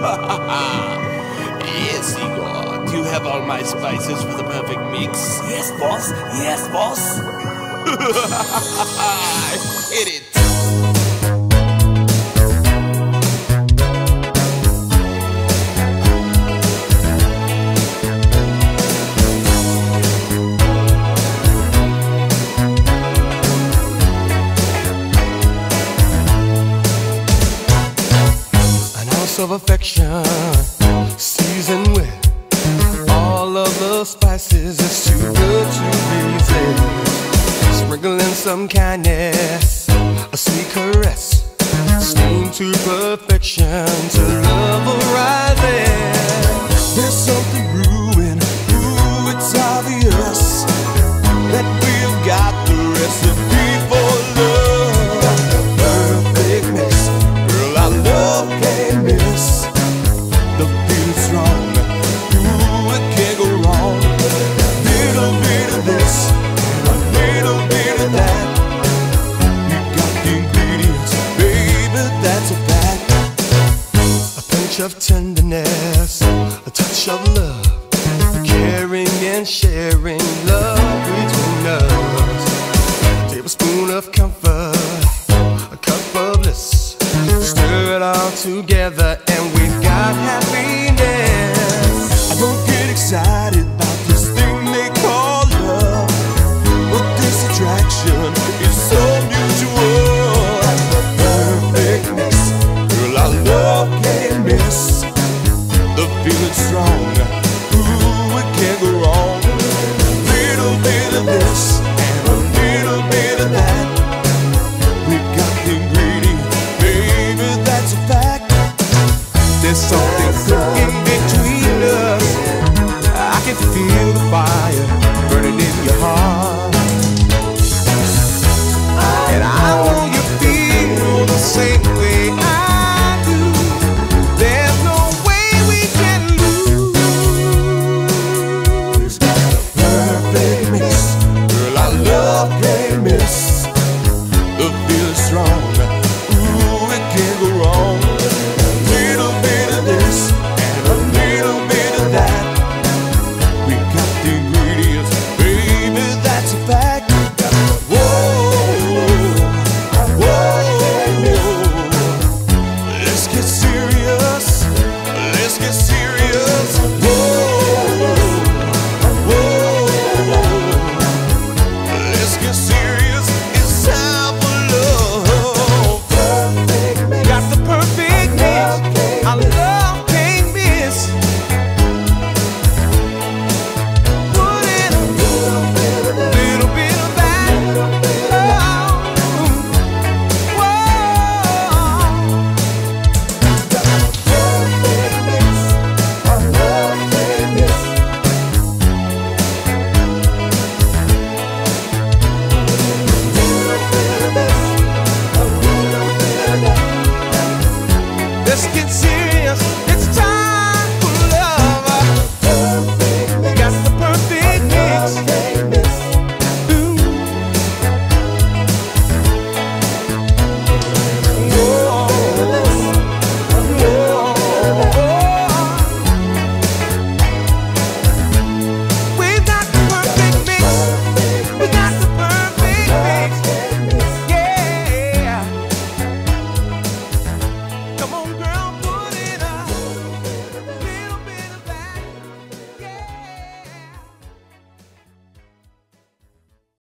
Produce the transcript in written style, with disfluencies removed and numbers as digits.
Yes, Igor. Do you have all my spices for the perfect mix? Yes, boss. Yes, boss. Hit it. Of affection, seasoned with all of the spices, it's too good to resist. Sprinkling some kindness, a sweet caress, steam to perfection, to love arises. There's something brewing, ooh, it's obvious that we've got the recipe for love. Perfect mix, girl, I love can't miss. The feeling's strong, ooh, it can't go wrong. Little bit of this, and a little bit of that. You got the ingredients, baby, that's a fact. A pinch of tenderness, a touch of love, caring and sharing love between us. A tablespoon of comfort, a cup of bliss. Stir it all together and we've got happiness. I don't get excited about this thing they call love, but this attraction is so mutual. The perfect mix, girl, I love can't miss. The feeling's strong, ooh, it can't go wrong. Little bit of this and a little bit of that. We've got the ingredients, baby, that's a fact. There's something cooking between us. I can feel the fire burning in your heart, and I know you feel the same way I do. There's no way we can lose. Perfect mix, girl, I love can't miss.